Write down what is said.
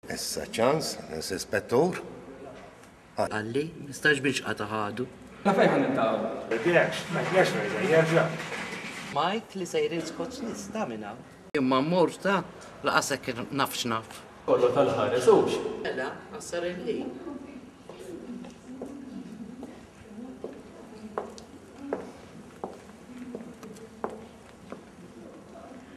Issa ċans, nis-ispettur. Għalli, mistax biex għataħadu. La fejħan intaw. Ma jgħax rejza, jerġa. Majt li sejrin skoċ nista minna. Imma mor ta' laqasek nafx naf. Kollu tal-ħares ux. Ela, għassar il-ħin.